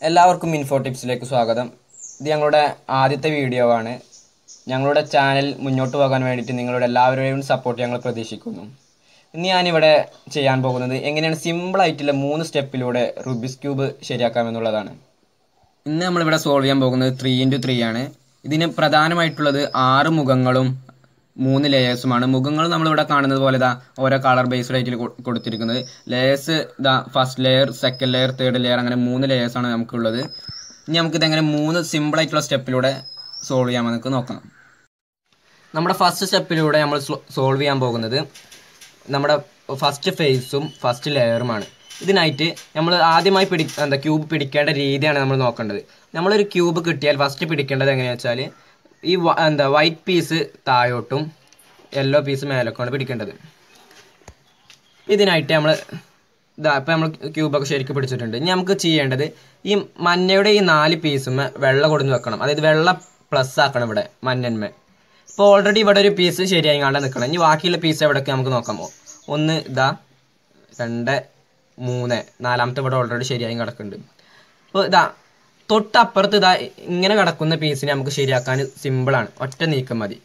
എല്ലാവർക്കും ഇൻഫോ ടിപ്സിലേക്ക് സ്വാഗതം. ഇത് ഞങ്ങളുടെ ആദ്യത്തെ വീഡിയോ ആണ്. ഞങ്ങളുടെ ചാനൽ മുന്നോട്ട് പോകാൻ വേണ്ടിയിട്ട് നിങ്ങളുടെ എല്ലാവരുടെയും സപ്പോർട്ട് ഞങ്ങൾ പ്രതീക്ഷിക്കുന്നു. ഇന്ന് ഞാനിവിടെ ചെയ്യാൻ പോകുന്നത് എങ്ങനെയാണ് സിമ്പിളായിട്ടുള്ള 3 സ്റ്റെപ്പിലൂടെ റുബിക്സ് ക്യൂബ് ശരിയാക്കാമെന്നുള്ളതാണ്. ഇന്ന് നമ്മളിവിടെ സോൾവ് ചെയ്യാൻ പോകുന്നത് 3x3 ആണ്. ഇതിന് പ്രധാനമായിട്ടുള്ളത് 6 മുഖങ്ങളും 3 ലെയേഴ്സുമാണ്. മുഖങ്ങൾ നമ്മളിവിടെ കാണുന്നത് പോലെ ഓരോ കളർ ബേസ്ഡ് ആയിട്ട് കൊടുത്തിരിക്കുന്നത്. Layers first layer, second layer, third layer, അങ്ങനെ 3 ലെയേഴ്സാണ് നമുക്കുള്ളത്. ഇനി നമുക്കിതെങ്ങനെ 3 സിമ്പിൾ ആയിട്ടുള്ള സ്റ്റെപ്പിലൂടെ സോൾവ് ചെയ്യാമെന്ന് നമുക്ക് നോക്കാം. നമ്മുടെ ഫസ്റ്റ് സ്റ്റെപ്പിലൂടെ നമ്മൾ സോൾവ് ചെയ്യാൻ പോകുന്നത് നമ്മുടെ ഫസ്റ്റ് ഫേസും ഫസ്റ്റ് ലെയറുമാണ്. ഇതിനായിട്ട് നമ്മൾ ആദ്യമായി ക്യൂബ് പിടിക്കേണ്ട രീതിയാണ് നമ്മൾ നോക്കേണ്ടത്. നമ്മളൊരു ക്യൂബ് കിട്ടിയാൽ ഫസ്റ്റ് പിടിക്കേണ്ടത് എങ്ങനെയാണെന്ന് വെച്ചാൽ ഈ വൈറ്റ് പീസ് താഴോട്ടും യെല്ലോ പീസ് മേലൊക്കെയാണ് പിടിക്കേണ്ടത്. ഇതിനായിട്ട് നമ്മൾ ഇപ്പം നമ്മൾ ക്യൂബൊക്കെ ശരിക്കും പിടിച്ചിട്ടുണ്ട്. ഇനി നമുക്ക് ചെയ്യേണ്ടത് ഈ മഞ്ഞയുടെ ഈ 4 പീസും വെള്ള കൊടുന്ന് വെക്കണം. അതായത് വെള്ള പ്ലസ് ആക്കണം ഇവിടെ മഞ്ഞന്മേ. ഇപ്പോൾ ഓൾറെഡി ഇവിടെ ഒരു പീസ് ശരിയായി കാണാൻ നിൽക്കണം. ഇനി ബാക്കിയുള്ള പീസ് എവിടെയൊക്കെ നമുക്ക് നോക്കാമോ? 1, 2, 3, 4ാമത്തെ ഇവിടെ ഓൾറെഡി ശരിയായി കിടക്കുന്നുണ്ട്. അപ്പോൾ തൊട്ടപ്പുറത്ത് ഇങ്ങനെ കിടക്കുന്ന പീസിനെ നമുക്ക് ശരിയാക്കാൻ സിമ്പിളാണ്. ഒറ്റ നീക്കം മതി.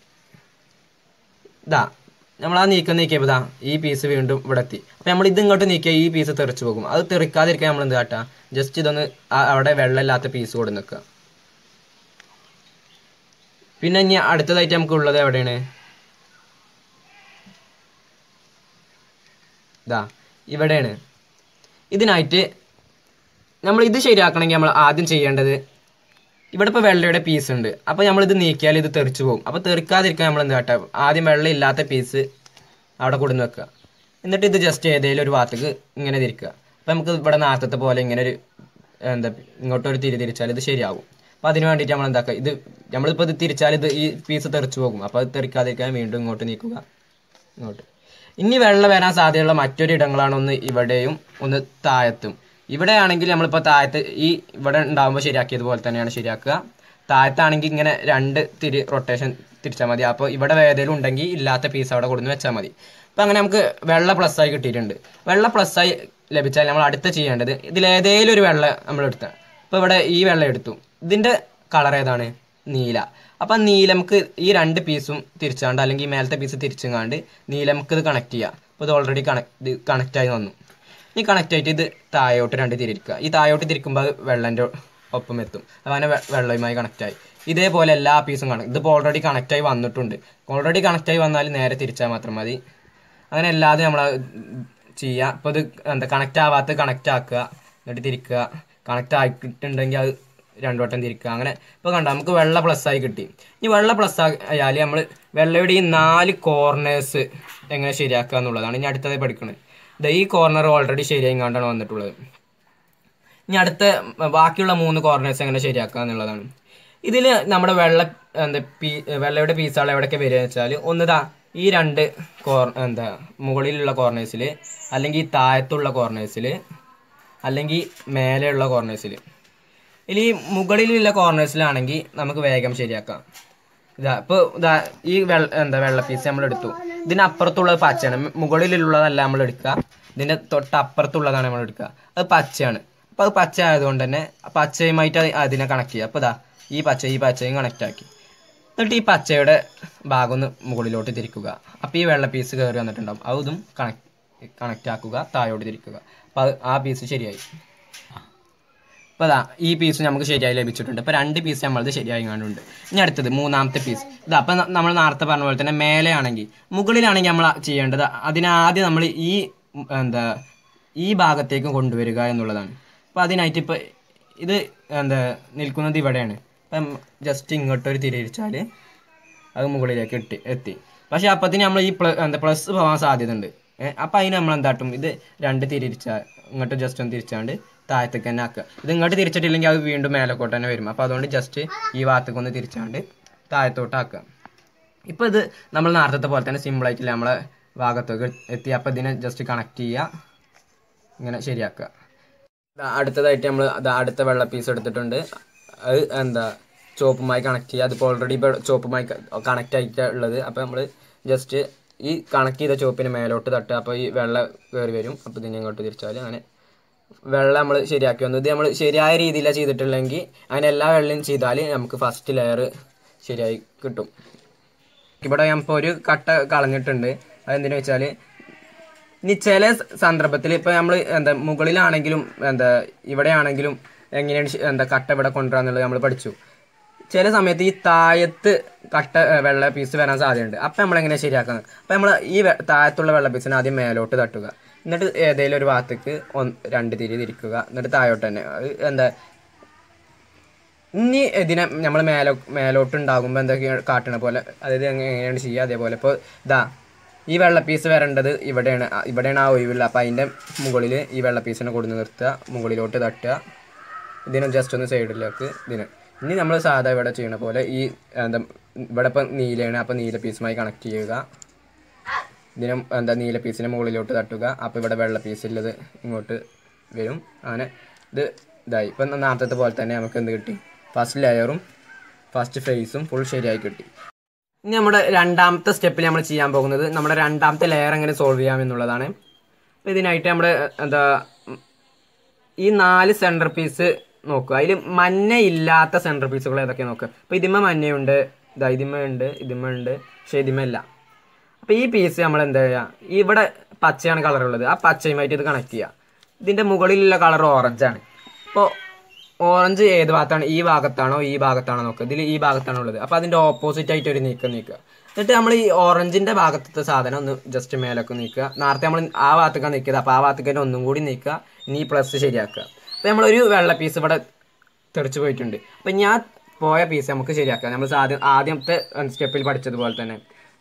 നമ്മൾ ആ നീക്കിയപ്പോൾ ഈ പീസ് വീണ്ടും ഇവിടെ എത്തി. അപ്പോൾ നമ്മൾ ഇത് ഇങ്ങോട്ട് നീക്കിയാൽ ഈ പീസ് തെറിച്ച് പോകും. അത് തെറിക്കാതിരിക്കാൻ നമ്മൾ എന്ത് കാട്ടുക? ജസ്റ്റ് ഇതൊന്ന് അവിടെ വെള്ളമില്ലാത്ത പീസ് കൊടുന്ന് നിൽക്കുക. പിന്നെ ഇനി അടുത്തതായിട്ട് നമുക്കുള്ളത് എവിടെയാണ്? ഇവിടെയാണ്. ഇതിനായിട്ട് നമ്മൾ ഇത് ശരിയാക്കണമെങ്കിൽ നമ്മൾ ആദ്യം ചെയ്യേണ്ടത് ഇവിടെ ഇപ്പോൾ വെള്ളയുടെ പീസ് ഉണ്ട്. അപ്പോൾ നമ്മളിത് നീക്കിയാൽ ഇത് തെറിച്ച് പോകും. അപ്പോൾ തെറിക്കാതിരിക്കാൻ നമ്മൾ എന്ത് കാട്ടുക? ആദ്യം വെള്ളം ഇല്ലാത്ത പീസ് അവിടെ കൊടുന്ന് വെക്കുക. എന്നിട്ട് ഇത് ജസ്റ്റ് ഏതെങ്കിലും ഒരു ഭാഗത്തേക്ക് ഇങ്ങനെ തിരിക്കുക. അപ്പോൾ നമുക്ക് ഇവിടെ നേരത്തെ പോലെ ഇങ്ങനെ ഒരു ഇങ്ങോട്ടൊരു തിരിച്ചാൽ ഇത് ശരിയാകും. അപ്പോൾ അതിന് വേണ്ടിയിട്ട് നമ്മൾ എന്താക്കുക? നമ്മളിപ്പോൾ ഇത് തിരിച്ചാൽ ഈ പീസ് തെറിച്ച് പോകും. അപ്പോൾ അത് തെറിക്കാതിരിക്കാൻ വീണ്ടും ഇങ്ങോട്ട് നീക്കുക. ഇങ്ങോട്ട്. ഇനി വെള്ളം വരാൻ സാധ്യതയുള്ള മറ്റൊരു ഇടങ്ങളാണ് ഒന്ന് ഇവിടെയും ഒന്ന് താഴത്തും. ഇവിടെ ആണെങ്കിൽ നമ്മളിപ്പോൾ താഴത്ത് ഇവിടെ ഉണ്ടാകുമ്പോൾ ശരിയാക്കിയതുപോലെ തന്നെയാണ് ശരിയാക്കുക. താഴത്താണെങ്കിൽ ഇങ്ങനെ 2 റൊട്ടേഷൻ തിരിച്ചാൽ മതി. അപ്പോൾ ഇവിടെ ഏതെങ്കിലും ഉണ്ടെങ്കിൽ ഇല്ലാത്ത പീസ് അവിടെ കൊടുന്ന് വെച്ചാൽ മതി. അപ്പോൾ അങ്ങനെ നമുക്ക് വെള്ള പ്ലസ്സായി കിട്ടിയിട്ടുണ്ട്. വെള്ള പ്ലസ്സായി ലഭിച്ചാൽ നമ്മൾ അടുത്ത് ചെയ്യേണ്ടത് ഇതിലേതെങ്കിലും ഒരു വെള്ള നമ്മൾ എടുത്താൽ. ഇപ്പോൾ ഇവിടെ ഈ വെള്ളം എടുത്തു. ഇതിൻ്റെ കളർ ഏതാണ്? നീല. അപ്പം നീലമുക്ക് ഈ 2 പീസും തിരിച്ചാണ്ട് അല്ലെങ്കിൽ ഈ മേലത്തെ പീസ് തിരിച്ചങ്ങാണ്ട് നീലമുക്ക് ഇത് കണക്ട് ചെയ്യുക. അപ്പോൾ ഇത് ഓൾറെഡി കണക്റ്റായി വന്നു. ഈ കണക്റ്റ് ആയിട്ട് ഇത് താഴോട്ട് 2 തിരിക്കുക. ഈ താഴോട്ട് തിരിക്കുമ്പോൾ അത് വെള്ളൻ്റെ ഒപ്പം എത്തും. അങ്ങനെ വെള്ളവുമായി കണക്റ്റായി. ഇതേപോലെ എല്ലാ പീസും ഇതിപ്പോൾ ഓൾറെഡി കണക്റ്റായി വന്നിട്ടുണ്ട്. ഓൾറെഡി കണക്റ്റായി വന്നാൽ നേരെ തിരിച്ചാൽ മാത്രം മതി. അങ്ങനെ അല്ലാതെ നമ്മൾ ചെയ്യുക. ഇപ്പോൾ ഇത് കണക്റ്റ് ആവാത്ത കണക്റ്റ് ആക്കുക, എന്നിട്ട് തിരിക്കുക. കണക്റ്റ് ആക്കിയിട്ടുണ്ടെങ്കിൽ അത് 2 വട്ടം തിരിക്കുക. അങ്ങനെ ഇപ്പോൾ നമുക്ക് വെള്ള പ്ലസ്സായി കിട്ടി. ഈ വെള്ള പ്ലസ് ആയാൽ നമ്മൾ വെള്ളയുടെ ഈ 4 കോർണേഴ്സ് എങ്ങനെ ശരിയാക്കുക എന്നുള്ളതാണ് ഇനി അടുത്തത് പഠിക്കുന്നത്. ഈ കോർണർ ഓൾറെഡി ശരിയായി കണ്ടാണ് വന്നിട്ടുള്ളത്. ഇനി അടുത്ത ബാക്കിയുള്ള 3 കോർണേഴ്സ് എങ്ങനെ ശരിയാക്കുക എന്നുള്ളതാണ്. ഇതിൽ നമ്മുടെ വെള്ളയുടെ പീസുകൾ എവിടെയൊക്കെ വരിക വെച്ചാൽ ഒന്ന് ഈ 2 മുകളിലുള്ള കോർണേഴ്സിൽ, അല്ലെങ്കിൽ താഴത്തുള്ള കോർണേഴ്സിൽ, അല്ലെങ്കിൽ മേലെയുള്ള കോർണേഴ്സിൽ. ഇതിൽ ഈ മുകളിലുള്ള കോർണേഴ്സിലാണെങ്കിൽ നമുക്ക് വേഗം ശരിയാക്കാം. ഇപ്പോൾ ഈ വെള്ള പീസ് നമ്മൾ എടുത്തു. ഇതിനപ്പുറത്തുള്ളത് പച്ചയാണ്. മുകളിലുള്ളതല്ല നമ്മൾ എടുക്കുക. ഇതിൻ്റെ തൊട്ടപ്പുറത്തുള്ളതാണ് നമ്മൾ എടുക്കുക. അത് പച്ചയാണ്. അപ്പോൾ അത് പച്ച ആയതുകൊണ്ട് തന്നെ പച്ചയുമായിട്ട് അതിനെ കണക്ട് ചെയ്യുക. അപ്പോൾ ഈ പച്ചയും കണക്റ്റ് ആക്കി. എന്നിട്ട് ഈ പച്ചയുടെ ഭാഗം ഒന്ന് മുകളിലോട്ട് തിരിക്കുക. അപ്പോൾ ഈ വെള്ള പീസ് കയറി വന്നിട്ടുണ്ടാവും. അതും കണക്റ്റ് ആക്കുക, താഴോട്ട് തിരിക്കുക. അപ്പോൾ ആ പീസ് ശരിയായി. അപ്പോൾ ഈ പീസ് നമുക്ക് ശരിയായി ലഭിച്ചിട്ടുണ്ട്. ഇപ്പോൾ 2 പീസ് നമ്മളത് ശരിയായി കാണുന്നുണ്ട്. ഇനി അടുത്തത് 3ാമത്തെ പീസ്. അപ്പം നമ്മൾ നേരത്തെ പറഞ്ഞ പോലെ തന്നെ മേലെയാണെങ്കിൽ, മുകളിലാണെങ്കിൽ നമ്മൾ ചെയ്യേണ്ടത് അതിനാദ്യം നമ്മൾ ഈ ഭാഗത്തേക്ക് കൊണ്ടുവരിക എന്നുള്ളതാണ്. അപ്പോൾ അതിനായിട്ട് ഇപ്പോൾ ഇത് നിൽക്കുന്നത് ഇവിടെയാണ്. അപ്പം ജസ്റ്റ് ഇങ്ങോട്ടൊരു തിരിച്ചാൽ അത് മുകളിലേക്ക് എത്തി. പക്ഷേ അപ്പത്തിന് നമ്മൾ ഈ പ്ലസ് പോകാൻ സാധ്യത ഉണ്ട്. അപ്പം അതിന് നമ്മൾ എന്താട്ടും? ഇത് 2 ഇങ്ങോട്ട് ജസ്റ്റ് ഒന്ന് തിരിച്ചാണ്ട് താഴത്തേക്ക് തന്നെ ആക്കുക. ഇത് ഇങ്ങോട്ട് തിരിച്ചിട്ടില്ലെങ്കിൽ അത് വീണ്ടും മേലക്കോട്ട് തന്നെ വരും. അപ്പോൾ അതുകൊണ്ട് ജസ്റ്റ് ഈ ഭാഗത്തേക്ക് ഒന്ന് തിരിച്ചാണ്ട് താഴത്തോട്ട് ആക്കുക. ഇപ്പോൾ ഇത് നമ്മൾ നേരത്തെ പോലെ തന്നെ സിമ്പിളായിട്ടില്ല നമ്മളെ ഭാഗത്തേക്ക് എത്തി. അപ്പോൾ ഇതിനെ ജസ്റ്റ് കണക്ട് ചെയ്യുക, ഇങ്ങനെ ശരിയാക്കുക. അടുത്തതായിട്ട് നമ്മൾ അടുത്ത വെള്ള പീസ് എടുത്തിട്ടുണ്ട്. അത് ചുവപ്പുമായി കണക്ട് ചെയ്യുക. അതിപ്പോൾ ഓൾറെഡി ഇപ്പോൾ ചുവപ്പുമായി കണക്റ്റ് ആയിട്ടുള്ളത്. അപ്പോൾ നമ്മൾ ജസ്റ്റ് ഈ കണക്ട് ചെയ്ത ചുവപ്പിന് മേലോട്ട് തട്ടുക. അപ്പോൾ ഈ വെള്ള കയറി വരും. അപ്പോൾ ഇതിനെ ഇങ്ങോട്ട് തിരിച്ചാൽ അങ്ങനെ വെള്ളം നമ്മൾ ശരിയാക്കി വന്നു. ഇത് നമ്മൾ ശരിയായ രീതിയിലാണ് ചെയ്തിട്ടുള്ളെങ്കിൽ അങ്ങനെ എല്ലാ വെള്ളവും ചെയ്താൽ നമുക്ക് ഫസ്റ്റ് ലെയർ ശരിയായി കിട്ടും. ഇവിടെ ഞാൻ ഇപ്പോൾ ഒരു കട്ട കളഞ്ഞിട്ടുണ്ട്. അതെന്തിനാ വെച്ചാൽ ഇനി ചില സന്ദർഭത്തിൽ ഇപ്പോൾ നമ്മൾ മുകളിലാണെങ്കിലും ഇവിടെയാണെങ്കിലും എങ്ങനെയാണ് കട്ട ഇവിടെ കൊണ്ടുവരാന്നുള്ളത് നമ്മൾ പഠിച്ചു. ചില സമയത്ത് ഈ താഴത്ത് കട്ട വെള്ള പീസ് വരാൻ സാധ്യതയുണ്ട്. അപ്പം നമ്മളെങ്ങനെയാണ് ശരിയാക്കുന്നത്? അപ്പം നമ്മൾ ഈ താഴത്തുള്ള വെള്ള പീസിനെ ആദ്യം മേലോട്ട് തട്ടുക. എന്നിട്ട് ഏതെങ്കിലും ഒരു ഭാഗത്തേക്ക് 2 തിരി തിരിക്കുക. എന്നിട്ട് താഴോട്ട് തന്നെ ഇനി ഇതിനെ നമ്മൾ മേലോട്ട് ഉണ്ടാകുമ്പോൾ എന്തൊക്കെയാണ് കാട്ടണ പോലെ, അതായത് എങ്ങനെയാണ് ചെയ്യുക അതേപോലെ. ഇപ്പോൾ ഈ വെള്ള പീസ് വരേണ്ടത് ഇവിടെയാണ് ആ ഒഴിവുള്ള. അപ്പോൾ അതിൻ്റെ മുകളിൽ ഈ വെള്ള പീസിനെ കൊടുന്ന് നിർത്തുക, മുകളിലോട്ട് തട്ടുക. ഇതിനെ ജസ്റ്റ് ഒന്ന് സൈഡിലേക്ക് ഇനി നമ്മൾ സാധാ ഇവിടെ ചെയ്യണ പോലെ ഈ ഇവിടെ ഇപ്പം നീലയാണ്, അപ്പോൾ നീല പീസുമായി കണക്ട് ചെയ്യുക. ഇതിനും നീല പീസിനെ മുകളിലോട്ട് തട്ടുക. അപ്പോൾ ഇവിടെ വെള്ള പീസുള്ളത് ഇങ്ങോട്ട് വരും. അങ്ങനെ ഇതായി. ഇപ്പം നേരത്തെ പോലെ തന്നെ നമുക്ക് എന്ത് കിട്ടി? ഫസ്റ്റ് ലെയറും ഫസ്റ്റ് ഫേസും ഫുൾ ശരിയായി കിട്ടി. ഇനി നമ്മുടെ രണ്ടാമത്തെ സ്റ്റെപ്പിൽ നമ്മൾ ചെയ്യാൻ പോകുന്നത് നമ്മുടെ രണ്ടാമത്തെ ലെയർ എങ്ങനെ സോൾവ് ചെയ്യാമെന്നുള്ളതാണ്. അപ്പോൾ ഇതിനായിട്ട് നമ്മുടെ ഈ 4 സെൻറ്റർ പീസ് നോക്കുക. അതിൽ മഞ്ഞ ഇല്ലാത്ത സെൻറ്റർ പീസുകൾ ഏതൊക്കെ നോക്കുക. അപ്പോൾ ഇതിന്മേ മഞ്ഞയുണ്ട്, ഇതിന്മേ ഉണ്ട്, പക്ഷേ ഇതിന്മല്ല. അപ്പോൾ ഈ പീസ് നമ്മൾ എന്താ ചെയ്യുക? ഇവിടെ പച്ചയാണ് കളറുള്ളത്, ആ പച്ചയുമായിട്ട് ഇത് കണക്ട് ചെയ്യുക. ഇതിൻ്റെ മുകളിലുള്ള കളർ ഓറഞ്ചാണ്. അപ്പോൾ ഓറഞ്ച് ഏത് ഭാഗത്താണ്? ഈ ഭാഗത്താണോ ഈ ഭാഗത്താണോ നോക്കുക. ഇതിൽ ഈ ഭാഗത്താണോ ഉള്ളത്. അപ്പോൾ അതിൻ്റെ ഓപ്പോസിറ്റ് ആയിട്ട് ഒരു നീക്കുക. എന്നിട്ട് നമ്മൾ ഈ ഓറഞ്ചിൻ്റെ ഭാഗത്തെ സാധനം ഒന്ന് ജസ്റ്റ് മേലൊക്കെ നീക്കുക. നേരത്തെ നമ്മൾ ആ ഭാഗത്തേക്കാണ് നീക്കിയത്, അപ്പോൾ ആ ഭാഗത്തേക്ക് തന്നെ ഒന്നും കൂടി നീക്കുക. ഇനി ഈ പ്ലസ് ശരിയാക്കുക. അപ്പോൾ നമ്മളൊരു വെള്ള പീസ് ഇവിടെ തെറിച്ച് പോയിട്ടുണ്ട്. അപ്പോൾ ഞാൻ പോയ പീസ് നമുക്ക് ശരിയാക്കാം. നമ്മൾ ആദ്യത്തെ സ്റ്റെപ്പിൽ പഠിച്ചതുപോലെ തന്നെ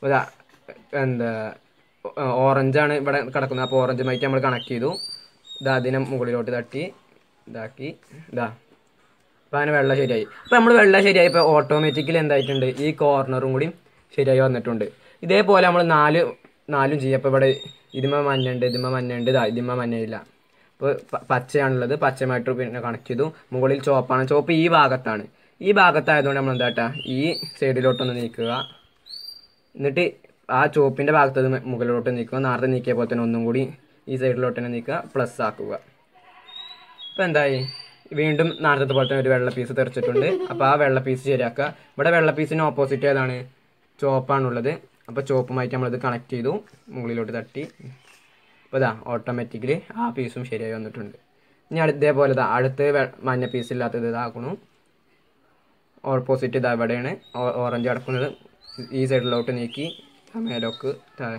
ഓറഞ്ചാണ് ഇവിടെ കിടക്കുന്നത്. അപ്പോൾ ഓറഞ്ചുമായിട്ട് നമ്മൾ കണക്ട് ചെയ്തു. അതിനെ മുകളിലോട്ട് തട്ടി ഇതാക്കി അപ്പോൾ അങ്ങനെ വെള്ളം ശരിയായി. അപ്പോൾ നമ്മൾ വെള്ളം ശരിയായി. ഇപ്പോൾ ഓട്ടോമാറ്റിക്കലി എന്തായിട്ടുണ്ട്? ഈ കോർണറും കൂടി ശരിയായി വന്നിട്ടുണ്ട്. ഇതേപോലെ നമ്മൾ നാലും ചെയ്യുക. അപ്പോൾ ഇവിടെ ഇതിന്മേ മഞ്ഞുണ്ട്, ഇതിന്മേ മഞ്ഞയില്ല. അപ്പോൾ പച്ചയാണുള്ളത്, പച്ചയുമായിട്ട് പിന്നെ കണക്ട് ചെയ്തു. മുകളിൽ ചുവപ്പാണ്, ചുവപ്പ് ഈ ഭാഗത്താണ്. ഈ ഭാഗത്തായതുകൊണ്ട് നമ്മൾ എന്താട്ടാ ഈ സൈഡിലോട്ടൊന്ന് നീക്കുക. എന്നിട്ട് ആ ചുവപ്പിൻ്റെ ഭാഗത്തത് മുകളിലോട്ട് നീക്കുക. നേരത്തെ നീക്കിയ പോലെ തന്നെ ഒന്നും കൂടി ഈ സൈഡിലോട്ട് തന്നെ നീക്കുക, പ്ലസ് ആക്കുക. അപ്പോൾ എന്തായി? വീണ്ടും നേരത്തെ പോലെ തന്നെ ഒരു വെള്ള പീസ് തെറിച്ചിട്ടുണ്ട്. അപ്പോൾ ആ വെള്ള പീസ് ശരിയാക്കുക. ഇവിടെ വെള്ള പീസിന് ഓപ്പോസിറ്റ് ഏതാണ്? ചുവപ്പാണുള്ളത്. അപ്പോൾ ചുവപ്പുമായിട്ട് നമ്മളത് കണക്ട് ചെയ്തു, മുകളിലോട്ട് തട്ടി. അപ്പോൾ ഓട്ടോമാറ്റിക്കലി ആ പീസും ശരിയായി വന്നിട്ടുണ്ട്. ഇനി ഇതേപോലെ അടുത്ത് മഞ്ഞ പീസ് ഇല്ലാത്തത് ഇതാക്കണം. ഓപ്പോസിറ്റ് ഇവിടെയാണ് ഓറഞ്ച് കിടക്കുന്നത്. ഈ സൈഡിലോട്ട് നീക്കി മേലോക്ക്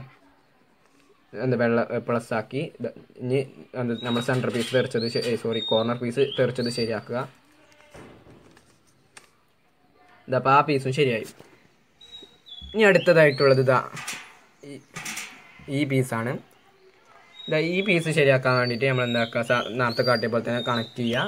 വെള്ള പ്ലസ് ആക്കി. ഇനി നമ്മൾ സെൻറ്റർ പീസ് തെറിച്ചത് കോർണർ പീസ് തെറിച്ചത് ശരിയാക്കുക. അപ്പോൾ ആ പീസും ശരിയായി. ഇനി അടുത്തതായിട്ടുള്ളത് ഈ പീസാണ്. ഈ പീസ് ശരിയാക്കാൻ വേണ്ടിയിട്ട് നമ്മൾ എന്താക്കുക? നേരത്തെ കാട്ടിയ പോലെ തന്നെ കണക്ട് ചെയ്യുക.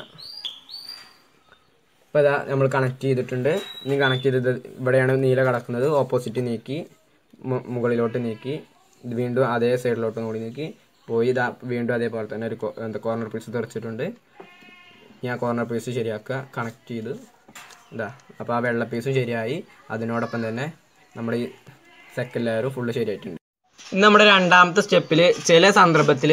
ഇപ്പോൾ നമ്മൾ കണക്ട് ചെയ്തിട്ടുണ്ട്. ഇനി കണക്ട് ചെയ്തത് ഇവിടെയാണ് നീല കിടക്കുന്നത്. ഓപ്പോസിറ്റ് നീക്കി മുകളിലോട്ട് നീക്കി ഇത് വീണ്ടും അതേ സൈഡിലോട്ടും കൂടി നീക്കി പോയി. വീണ്ടും അതേപോലെ തന്നെ ഒരു കോർണർ പീസ് തെറിച്ചിട്ടുണ്ട്. ഞാൻ കോർണർ പീസ് ശരിയാക്കുക, കണക്ട് ചെയ്ത് അപ്പോൾ ആ വെള്ള പീസും ശരിയായി. അതിനോടൊപ്പം തന്നെ നമ്മുടെ ഈ സെക്കൻഡ് ലെയർ ഫുള്ള് ശരിയായിട്ടുണ്ട്. ഇന്ന് നമ്മുടെ രണ്ടാമത്തെ സ്റ്റെപ്പിൽ ചില സന്ദർഭത്തിൽ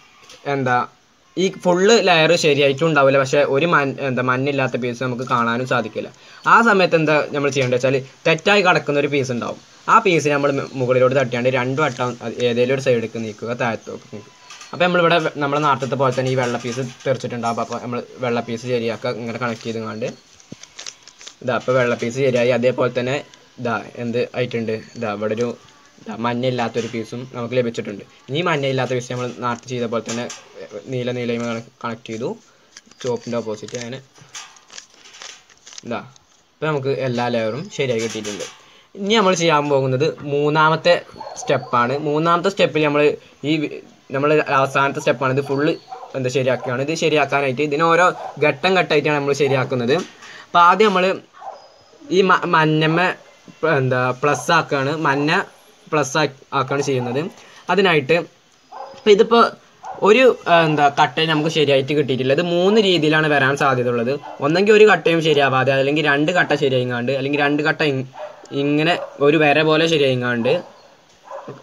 ഈ ഫുള്ള് ലെയർ ശരിയായിട്ടും ഉണ്ടാവില്ല, പക്ഷേ ഒരു മഞ്ഞില്ലാത്ത പീസ് നമുക്ക് കാണാനും സാധിക്കില്ല. ആ സമയത്ത് എന്താ നമ്മൾ ചെയ്യേണ്ടത് വെച്ചാൽ തെറ്റായി കിടക്കുന്ന ഒരു പീസ് ഉണ്ടാവും. ആ പീസ് നമ്മൾ മുകളിലോട്ട് തട്ടിയാണ്ട് 2 വട്ടം ഏതെങ്കിലും ഒരു സൈഡിലേക്ക് നീക്കുക, താഴത്തോട്ട് നീക്കുക. അപ്പോൾ നമ്മളിവിടെ നമ്മൾ നേരത്തെ പോലെ തന്നെ ഈ വെള്ള പീസ് തെറിച്ചിട്ടുണ്ടാവും. അപ്പോൾ നമ്മൾ വെള്ള പീസ് ശരിയാക്കുക, ഇങ്ങനെ കണക്ട് ചെയ്തുകൊണ്ട് അപ്പോൾ വെള്ള പീസ് ശരിയായി. അതേപോലെ തന്നെ എന്ത് ആയിട്ടുണ്ട്? ഇവിടെ ഒരു മഞ്ഞയില്ലാത്തൊരു പീസും നമുക്ക് ലഭിച്ചിട്ടുണ്ട്. ഇനി മഞ്ഞയില്ലാത്ത പീസ് നമ്മൾ നേരത്തെ ചെയ്ത പോലെ തന്നെ നീലയും കണക്ട് ചെയ്തു, ചുവപ്പിൻ്റെ ഓപ്പോസിറ്റ്. അങ്ങനെ ഇപ്പോൾ നമുക്ക് എല്ലാ ലെയറും ശരിയായി കിട്ടിയിട്ടുണ്ട്. ഇനി നമ്മൾ ചെയ്യാൻ പോകുന്നത് മൂന്നാമത്തെ സ്റ്റെപ്പാണ്. മൂന്നാമത്തെ സ്റ്റെപ്പിൽ നമ്മൾ അവസാനത്തെ സ്റ്റെപ്പാണ്. ഇത് ഫുള്ള് ശരിയാക്കുകയാണ്. ഇത് ശരിയാക്കാനായിട്ട് ഇതിന് ഓരോ ഘട്ടമായിട്ടാണ് നമ്മൾ ശരിയാക്കുന്നത്. അപ്പോൾ ആദ്യം നമ്മൾ ഈ മഞ്ഞമ്മ പ്ലസ് ആക്കുകയാണ്, മഞ്ഞ പ്ലസ് ആക്കുകയാണ് ചെയ്യുന്നത്. അതിനായിട്ട് ഇപ്പം ഇതിപ്പോൾ ഒരു കട്ടയും നമുക്ക് ശരിയായിട്ട് കിട്ടിയിട്ടില്ല. ഇത് 3 രീതിയിലാണ് വരാൻ സാധ്യത ഉള്ളത്. ഒന്നെങ്കിൽ ഒരു കട്ടയും ശരിയാവാതെ, അല്ലെങ്കിൽ 2 കട്ട ശരിയായിങ്ങാണ്ട്, അല്ലെങ്കിൽ 2 കട്ട ഇങ്ങനെ ഒരു വര പോലെ ശരിയായിങ്ങാണ്ട്,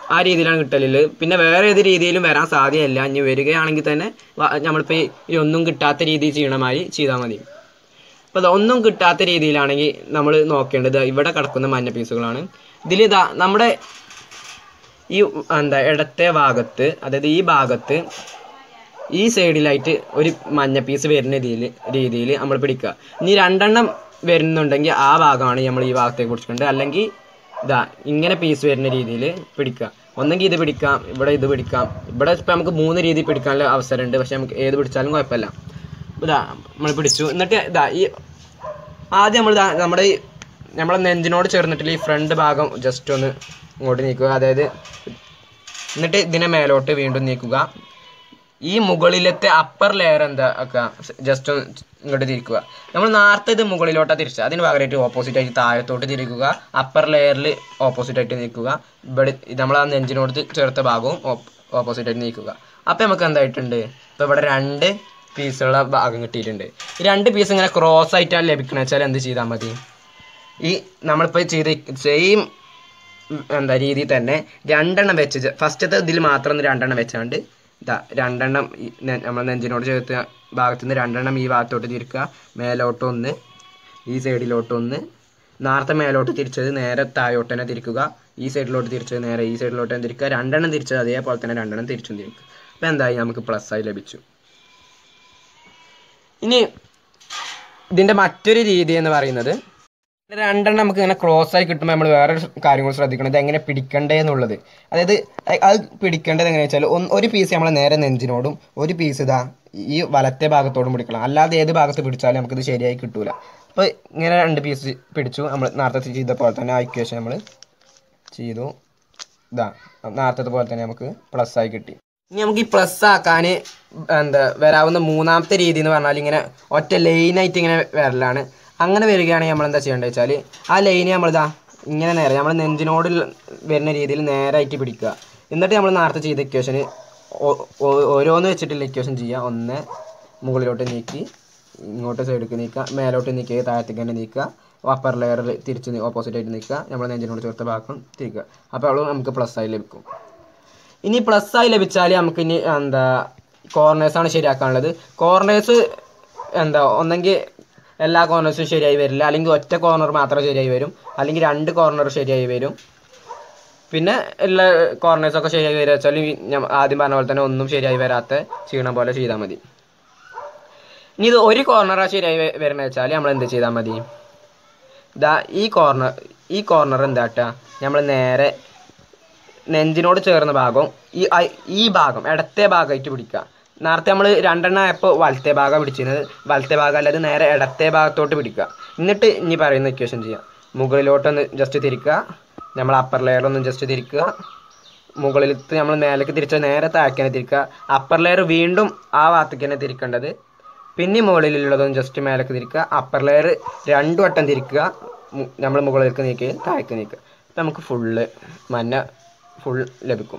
ആ രീതിയിലാണ് കിട്ടലുള്ളത്. പിന്നെ വേറെ ഏത് രീതിയിലും വരാൻ സാധ്യതയില്ല. ഇനി വരികയാണെങ്കിൽ തന്നെ നമ്മളിപ്പോൾ ഈ ഒന്നും കിട്ടാത്ത രീതിയിൽ ചെയ്യണമായി ചെയ്താൽ മതി. അപ്പോൾ അതൊന്നും കിട്ടാത്ത രീതിയിലാണെങ്കിൽ നമ്മൾ നോക്കേണ്ടത് ഇവിടെ കിടക്കുന്ന മഞ്ഞ പീസുകളാണ്. ഇതിൽ ഇതാ നമ്മുടെ ഈ ഇടത്തെ ഭാഗത്ത്, അതായത് ഈ ഭാഗത്ത് ഈ സൈഡിലായിട്ട് ഒരു മഞ്ഞ പീസ് വരുന്ന രീതിയിൽ നമ്മൾ പിടിക്കുക. ഇനി 2 എണ്ണം വരുന്നുണ്ടെങ്കിൽ ആ ഭാഗമാണ് നമ്മൾ ഈ ഭാഗത്തേക്ക് പിടിച്ചിട്ടുണ്ട്. അല്ലെങ്കിൽ ഇതാ ഇങ്ങനെ പീസ് വരുന്ന രീതിയിൽ പിടിക്കുക. ഒന്നെങ്കിൽ ഇത് പിടിക്കാം, ഇവിടെ ഇത് പിടിക്കാം. ഇവിടെ ഇപ്പം നമുക്ക് 3 രീതിയിൽ പിടിക്കാനുള്ള അവസരമുണ്ട്. പക്ഷെ നമുക്ക് ഏത് പിടിച്ചാലും കുഴപ്പമില്ല. ഇതാ നമ്മൾ പിടിച്ചു. എന്നിട്ട് ഇതാ ഈ ആദ്യം നമ്മളെ നെഞ്ചിനോട് ചേർന്നിട്ടുള്ള ഈ ഫ്രണ്ട് ഭാഗം ജസ്റ്റ് ഒന്ന് ഇങ്ങോട്ട് നീക്കുക. അതായത് എന്നിട്ട് ഇതിനെ മേലോട്ട് വീണ്ടും നീക്കുക. ഈ മുകളിലത്തെ അപ്പർ ലെയർ ജസ്റ്റ് ഒന്ന് ഇങ്ങോട്ട് തിരിക്കുക. നമ്മൾ നേരത്തെ ഇത് മുകളിലോട്ടാണ് തിരിച്ചത്. അതിന് പകരമായിട്ട് ഓപ്പോസിറ്റായിട്ട് താഴത്തോട്ട് തിരിക്കുക. അപ്പർ ലെയറിൽ ഓപ്പോസിറ്റായിട്ട് നീക്കുക. ഇവിടെ നമ്മൾ ആ നെഞ്ചിനോട് ചേർത്ത ഭാഗവും ഓപ്പോസിറ്റായിട്ട് നീക്കുക. അപ്പോൾ നമുക്ക് എന്തായിട്ടുണ്ട്, ഇപ്പോൾ ഇവിടെ 2 പീസുള്ള ഭാഗം കിട്ടിയിട്ടുണ്ട്. ഈ 2 പീസ് ഇങ്ങനെ ക്രോസ് ആയിട്ടാണ് ലഭിക്കണമെന്ന് വെച്ചാൽ എന്ത് ചെയ്താൽ മതി, ഈ നമ്മളിപ്പോൾ ചെയ്ത സെയിം രീതിയിൽ തന്നെ 2 എണ്ണം വെച്ച് ഫസ്റ്റത്തെ ഇതിൽ മാത്രം 2 എണ്ണം വെച്ചാണ്ട് ഇതാ 2 എണ്ണം നമ്മൾ നെഞ്ചിനോട് ചേർത്ത ഭാഗത്തു നിന്ന് 2 എണ്ണം ഈ ഭാഗത്തോട്ട് തിരിക്കുക. മേലോട്ടൊന്ന്, ഈ സൈഡിലോട്ടൊന്ന്, നേരത്തെ മേലോട്ട് തിരിച്ചത് നേരെ താഴോട്ട് തന്നെ തിരിക്കുക. ഈ സൈഡിലോട്ട് തിരിച്ചത് നേരെ ഈ സൈഡിലോട്ട് തന്നെ തിരിക്കുക. 2 എണ്ണം തിരിച്ചത് അതേപോലെ തന്നെ 2 എണ്ണം തിരിച്ചും തിരിക്കുക. അപ്പോൾ എന്തായി, നമുക്ക് പ്ലസ്സായി ലഭിച്ചു. ഇനി ഇതിൻ്റെ മറ്റൊരു രീതി എന്ന് പറയുന്നത് 2 എണ്ണം നമുക്ക് ഇങ്ങനെ ക്രോസ് ആയി കിട്ടുമ്പോൾ നമ്മൾ വേറെ കാര്യങ്ങൾ ശ്രദ്ധിക്കണം. ഇത് എങ്ങനെ പിടിക്കണ്ടേ എന്നുള്ളത്. അതായത് അത് പിടിക്കേണ്ടത് എങ്ങനെയാണെന്ന് വെച്ചാൽ ഒരു പീസ് നമ്മൾ നേരെ നെഞ്ചിനോടും ഒരു പീസ് ഇതാ ഈ വലത്തെ ഭാഗത്തോടും പിടിക്കണം. അല്ലാതെ ഏത് ഭാഗത്ത് പിടിച്ചാലും നമുക്കിത് ശരിയായി കിട്ടൂല. അപ്പോൾ ഇങ്ങനെ 2 പീസ് പിടിച്ചു. നമ്മൾ നേരത്തെ ചെയ്ത പോലെ തന്നെ ആ ഇക്വേഷൻ നമ്മൾ ചെയ്തു. ഇതാ നേരത്തെ പോലെ തന്നെ നമുക്ക് പ്ലസ് ആയി കിട്ടി. ഇനി നമുക്ക് ഈ പ്ലസ് ആക്കാൻ വരാവുന്ന 3ാമത്തെ രീതി എന്ന് പറഞ്ഞാൽ ഇങ്ങനെ ഒറ്റ ലൈനായിട്ട് ഇങ്ങനെ വരലാണ്. അങ്ങനെ വരികയാണെങ്കിൽ നമ്മൾ എന്താ ചെയ്യേണ്ടത് വെച്ചാൽ ആ ലൈന് നമ്മളിതാ ഇങ്ങനെ നേരെ നമ്മൾ നെഞ്ചിനോട് വരുന്ന രീതിയിൽ നേരായിട്ട് പിടിക്കുക. എന്നിട്ട് നമ്മൾ നേരത്തെ ചെയ്ത ഇക്വേഷന് ഓരോന്ന് വെച്ചിട്ടുള്ള ഇക്വേഷൻ ചെയ്യുക. 1 മുകളിലോട്ട് നീക്കി, ഇങ്ങോട്ട് സൈഡിലേക്ക് നീക്കുക, മേലോട്ട് നീക്കി താഴത്തേക്ക് തന്നെ നീക്കുക, അപ്പർ ലെയറിൽ തിരിച്ച് ഓപ്പോസിറ്റായിട്ട് നീക്കുക, നമ്മൾ നെഞ്ചിനോട് ചേർത്ത ഭാഗം തിരിക്കുക. അപ്പോൾ നമുക്ക് പ്ലസ്സായി ലഭിക്കും. ഇനി പ്ലസ്സായി ലഭിച്ചാൽ നമുക്ക് ഇനി കോർണേഴ്സാണ് ശരിയാക്കാനുള്ളത്. കോർണേഴ്സ് ഒന്നെങ്കിൽ എല്ലാ കോർണേഴ്സും ശരിയായി വരില്ല, അല്ലെങ്കിൽ ഒറ്റ കോർണർ മാത്രം ശരിയായി വരും, അല്ലെങ്കിൽ 2 കോർണർ ശരിയായി വരും. പിന്നെ എല്ലാ കോർണേഴ്സൊക്കെ ശരിയായി വരിക വെച്ചാൽ ആദ്യം പറഞ്ഞ പോലെ തന്നെ ഒന്നും ശരിയായി വരാത്ത ക്ഷീണം പോലെ ചെയ്താൽ മതി. ഇനി ഇത് ഒരു കോർണറാണ് ശരിയായി വരുന്നത് വെച്ചാൽ നമ്മൾ എന്ത് ചെയ്താൽ മതി, ഇതാ ഈ കോർണർ എന്താട്ടാ നമ്മൾ നേരെ നെഞ്ചിനോട് ചേർന്ന ഭാഗം ഈ ഭാഗം ഇടത്തെ ഭാഗമായിട്ട് പിടിക്കുക. നേരത്തെ നമ്മൾ 2 എണ്ണം ആയപ്പോൾ വലത്തെ ഭാഗം പിടിച്ചിരുന്നത്, വലത്തെ ഭാഗം അല്ലാതെ നേരെ ഇടത്തെ ഭാഗത്തോട്ട് പിടിക്കുക. എന്നിട്ട് ഇനി പറയുന്ന ഇക്വേഷൻ ചെയ്യാം. മുകളിലോട്ടൊന്ന് ജസ്റ്റ് തിരിക്കുക, നമ്മൾ അപ്പർ ലെയറൊന്ന് ജസ്റ്റ് തിരിക്കുക, മുകളിലത്ത് നമ്മൾ മേലേക്ക് തിരിച്ച് നേരെ താഴേക്ക് തിരിക്കുക, അപ്പർ ലെയർ വീണ്ടും ആ ഭാഗത്തേക്ക് തന്നെ തിരിക്കേണ്ടത്, പിന്നെ മുകളിലുള്ളതൊന്ന് ജസ്റ്റ് മേലേക്ക് തിരിക്കുക, അപ്പർ ലെയർ 2 വട്ടം തിരിക്കുക, നമ്മൾ മുകളിലേക്ക് നീക്കി താഴേക്ക് നീക്കുക. അപ്പം നമുക്ക് ഫുൾ ലഭിക്കും.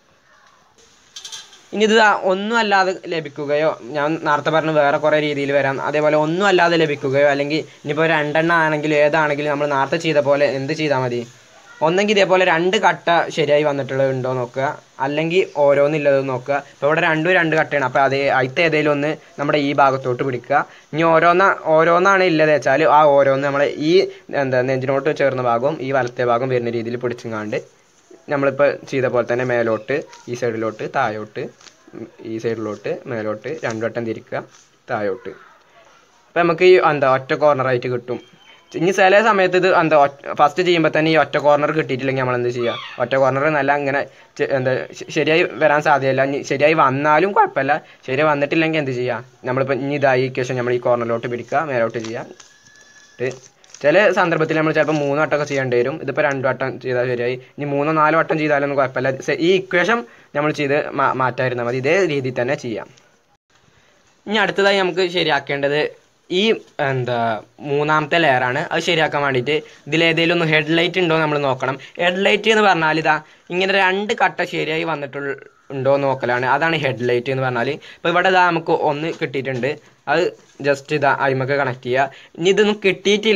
ഇനി ഇത് ഒന്നും അല്ലാതെ ലഭിക്കുകയോ, ഞാൻ നേരത്തെ പറഞ്ഞ വേറെ കുറേ രീതിയിൽ വരാം, അതേപോലെ ഒന്നും അല്ലാതെ ലഭിക്കുകയോ, അല്ലെങ്കിൽ ഇനിയിപ്പോൾ 2 എണ്ണം ആണെങ്കിലും ഏതാണെങ്കിലും നമ്മൾ നേരത്തെ ചെയ്ത പോലെ എന്ത് ചെയ്താൽ മതി, ഒന്നെങ്കിൽ ഇതേപോലെ 2 കട്ട ശരിയായി വന്നിട്ടുള്ളത് ഉണ്ടോ നോക്കുക, അല്ലെങ്കിൽ ഓരോന്നില്ലത് നോക്കുക. ഇപ്പോൾ ഇവിടെ 2 കട്ടയാണ്, അപ്പോൾ അതിലത്തെ ഏതെങ്കിലും ഒന്ന് നമ്മുടെ ഈ ഭാഗത്തോട്ട് പിടിക്കുക. ഇനി ഓരോന്നാണ് ഇല്ലത് വെച്ചാൽ ആ ഓരോന്ന് നമ്മളെ ഈ നെഞ്ചിനോട്ട് ചേർന്ന ഭാഗവും ഈ വലത്തെ ഭാഗം വരുന്ന രീതിയിൽ പിടിച്ചങ്ങാണ്ട് നമ്മളിപ്പോൾ ചെയ്ത പോലെ തന്നെ മേലോട്ട്, ഈ സൈഡിലോട്ട്, താഴോട്ട്, ഈ സൈഡിലോട്ട്, മേലോട്ട് 2 വട്ടം തിരിക്കുക, താഴോട്ട്. അപ്പോൾ നമുക്ക് ഈ ഒറ്റ കോർണറായിട്ട് കിട്ടും. ഇനി ചില സമയത്ത് ഇത് ഫസ്റ്റ് ചെയ്യുമ്പോൾ തന്നെ ഈ ഒറ്റ കോർണർ കിട്ടിയിട്ടില്ലെങ്കിൽ നമ്മൾ എന്ത് ചെയ്യുക, ഒറ്റ കോർണർ നല്ല ഇങ്ങനെ ശരിയായി വരാൻ സാധ്യതയില്ല. ശരിയായി വന്നാലും കുഴപ്പമില്ല, ശരിയായി വന്നിട്ടില്ലെങ്കിൽ എന്ത് ചെയ്യുക, നമ്മളിപ്പോൾ ഇനി ഇതായി ഇക്വേഷൻ നമ്മൾ ഈ കോർണറിലോട്ട് പിടിക്കുക, മേലോട്ട് ചെയ്യുക. ചില സന്ദർഭത്തിൽ നമ്മൾ ചിലപ്പോൾ 3 വട്ടമൊക്കെ ചെയ്യേണ്ടി വരും. ഇതിപ്പോൾ 2 വട്ടം ചെയ്താൽ ശരിയായി. ഇനി 3-4 വട്ടം ചെയ്താലൊന്നും കുഴപ്പമില്ല. ഈ ഇക്വേഷൻ നമ്മൾ ചെയ്ത് മാറ്റാതിരുന്നാൽ മതി. ഇതേ രീതിയിൽ തന്നെ ചെയ്യാം. ഇനി അടുത്തതായി നമുക്ക് ശരിയാക്കേണ്ടത് ഈ 3ാമത്തെ ലെയറാണ്. അത് ശരിയാക്കാൻ വേണ്ടിയിട്ട് ഇതിലേതെങ്കിലും ഒന്ന് ഹെഡ്ലൈറ്റ് ഉണ്ടോ നമ്മൾ നോക്കണം. ഹെഡ്ലൈറ്റ് എന്ന് പറഞ്ഞാൽ ഇതാ ഇങ്ങനെ 2 കട്ട ശരിയായി ഉണ്ടോ നോക്കലാണ്. അതാണ് ഹെഡ്ലൈറ്റ് എന്ന് പറഞ്ഞാൽ. ഇപ്പോൾ ഇവിടെ ഇതാ നമുക്ക് 1 കിട്ടിയിട്ടുണ്ട്, അത് ജസ്റ്റ് ഇതാ അയിമക്ക് കണക്ട് ചെയ്യുക. ഇനി ഇതൊന്നും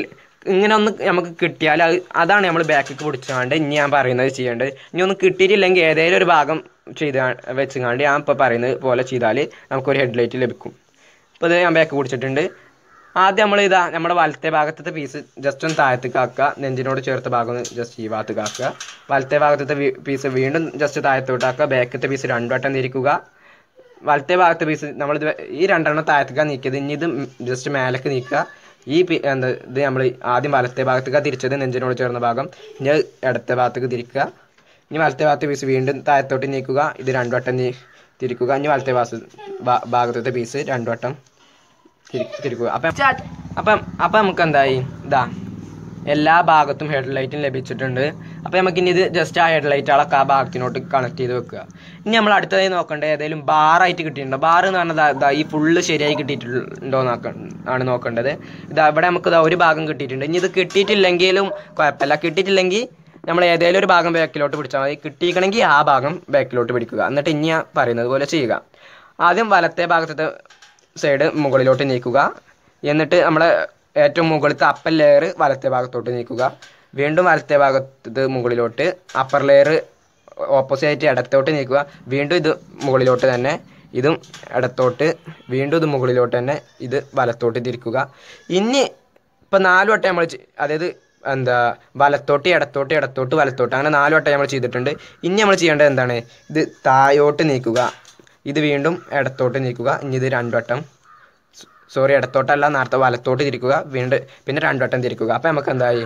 ഇങ്ങനെ ഒന്ന് നമുക്ക് കിട്ടിയാൽ അതാണ് നമ്മൾ ബാക്കിക്ക് പിടിച്ചുകൊണ്ട് ഇനി ഞാൻ പറയുന്നത് ചെയ്യേണ്ടത്. ഇനി ഒന്നും കിട്ടിയിട്ടില്ലെങ്കിൽ ഏതെങ്കിലും ഒരു ഭാഗം വെച്ചുകൊണ്ട് ഞാൻ ഇപ്പോൾ പറയുന്നത് പോലെ ചെയ്താൽ നമുക്കൊരു ഹെഡ്ലൈറ്റ് ലഭിക്കും. ഇപ്പോൾ ഇത് ഞാൻ ബാക്ക് പിടിച്ചിട്ടുണ്ട്. ആദ്യം നമ്മുടെ വലത്തെ ഭാഗത്തെ പീസ് ജസ്റ്റ് ഒന്ന് താഴത്തേക്ക് ആക്കുക. നെഞ്ചിനോട് ചേർത്ത ഭാഗം ഒന്ന് ജസ്റ്റ് ഈ ഭാഗത്തേക്ക് ആക്കുക. വലത്തെ ഭാഗത്തെ പീസ് വീണ്ടും ജസ്റ്റ് താഴത്തോട്ട് ആക്കുക. ബാക്കത്തെ പീസ് 2 വട്ടം തിരിക്കുക. വലത്തെ ഭാഗത്തെ പീസ് നമ്മളിത് ഈ 2 താഴത്തേക്കാണ് നീക്കിയത്. ഇനി ഇത് ജസ്റ്റ് മേലേക്ക് നീക്കുക. ഇത് നമ്മൾ ആദ്യം വലത്തെ ഭാഗത്തേക്കാണ് തിരിച്ചത്, നെഞ്ചിനോട് ചേർന്ന ഭാഗം. ഇനി ഇടത്തെ ഭാഗത്തേക്ക് തിരിക്കുക. ഇനി വലത്തെ ഭാഗത്തെ പീസ് വീണ്ടും താഴത്തോട്ട് നീക്കുക. ഇത് 2 വട്ടം തിരിക്കുക. ഇനി വലത്തെ ഭാഗത്തെ പീസ് 2 വട്ടം തിരിക്കുക. അപ്പം നമുക്ക് എന്തായി, എല്ലാ ഭാഗത്തും ഹെഡ്ലൈറ്റും ലഭിച്ചിട്ടുണ്ട്. അപ്പോൾ നമുക്കിനി ഇത് ജസ്റ്റ് ആ ഹെഡ്ലൈറ്റുകളൊക്കെ ആ ഭാഗത്തിനോട്ട് കണക്ട് ചെയ്ത് വെക്കുക. ഇനി നമ്മൾ അടുത്തതായി നോക്കേണ്ടത് ഏതെങ്കിലും ബാറായിട്ട് കിട്ടിയിട്ടുണ്ടോ. ബാർ എന്ന് പറഞ്ഞാൽ ഈ ഫുള്ള് ശരിയായി കിട്ടിയിട്ടുണ്ടോ ആണ് നോക്കേണ്ടത്. ഇവിടെ നമുക്ക് ഒരു ഭാഗം കിട്ടിയിട്ടുണ്ട്. ഇനി ഇത് കിട്ടിയിട്ടില്ലെങ്കിലും കുഴപ്പമില്ല. കിട്ടിയിട്ടില്ലെങ്കിൽ നമ്മൾ ഏതെങ്കിലും ഒരു ഭാഗം ബാക്കിലോട്ട് പിടിച്ചാൽ മതി. കിട്ടിയിരിക്കണമെങ്കിൽ ആ ഭാഗം ബാക്കിലോട്ട് പിടിക്കുക. എന്നിട്ട് ഇനി പറയുന്നത് പോലെ ചെയ്യുക. ആദ്യം വലത്തെ ഭാഗത്തെ സൈഡ് മുകളിലോട്ട് നീക്കുക. എന്നിട്ട് നമ്മളെ ഏറ്റവും മുകളിലത്തെ അപ്പർ ലെയർ വലത്തെ ഭാഗത്തോട്ട് നീക്കുക. വീണ്ടും വലത്തെ ഭാഗത്ത് മുകളിലോട്ട്, അപ്പർ ലെയർ ഓപ്പോസിറ്റ് ഇടത്തോട്ട് നീക്കുക. വീണ്ടും ഇത് മുകളിലോട്ട് തന്നെ, ഇതും ഇടത്തോട്ട്, വീണ്ടും ഇത് മുകളിലോട്ട് തന്നെ, ഇത് വലത്തോട്ട് തിരിക്കുക. ഇനി ഇപ്പം 4 വട്ടം നമ്മൾ അതായത് വലത്തോട്ട് ഇടത്തോട്ട് ഇടത്തോട്ട് വലത്തോട്ട് അങ്ങനെ 4 വട്ടം നമ്മൾ ചെയ്തിട്ടുണ്ട്. ഇനി നമ്മൾ ചെയ്യേണ്ടത് എന്താണ്, ഇത് താഴോട്ട് നീക്കുക. ഇത് വീണ്ടും ഇടത്തോട്ട് നീക്കുക. ഇനി ഇത് 2 വട്ടം, സോറി ഇടത്തോട്ടല്ല, നേരത്തെ വലത്തോട്ട് തിരിക്കുക. വീണ്ടും പിന്നെ 2 വട്ടം തിരിക്കുക. അപ്പം നമുക്ക് എന്തായി,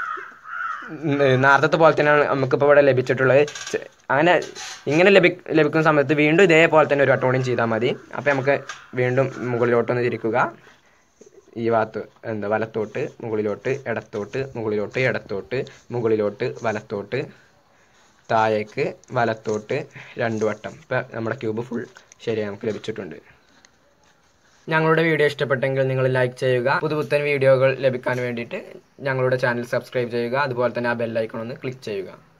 നേരത്തെ പോലെ തന്നെയാണ് നമുക്കിപ്പോൾ ഇവിടെ ലഭിച്ചിട്ടുള്ളത്. അങ്ങനെ ഇങ്ങനെ ലഭിക്കുന്ന സമയത്ത് വീണ്ടും ഇതേപോലെ തന്നെ ഒരു വട്ടം കൂടിയും ചെയ്താൽ മതി. അപ്പം നമുക്ക് വീണ്ടും മുകളിലോട്ടൊന്ന് തിരിക്കുക. ഈ ഭാഗത്ത് വലത്തോട്ട് മുകളിലോട്ട് ഇടത്തോട്ട് മുകളിലോട്ട് ഇടത്തോട്ട് മുകളിലോട്ട് വലത്തോട്ട് താഴേക്ക് വലത്തോട്ട് 2 വട്ടം. ഇപ്പം നമ്മുടെ ക്യൂബ് ഫുൾ ശരിയായി നമുക്ക് ലഭിച്ചിട്ടുണ്ട്. ഞങ്ങളുടെ വീഡിയോ ഇഷ്ടപ്പെട്ടെങ്കിൽ നിങ്ങൾ ലൈക്ക് ചെയ്യുക. പുതുപുത്തൻ വീഡിയോകൾ ലഭിക്കാൻ വേണ്ടിയിട്ട് ഞങ്ങളുടെ ചാനൽ സബ്സ്ക്രൈബ് ചെയ്യുക. അതുപോലെ തന്നെ ആ ബെൽ ഐക്കൺ ഒന്ന് ക്ലിക്ക് ചെയ്യുക.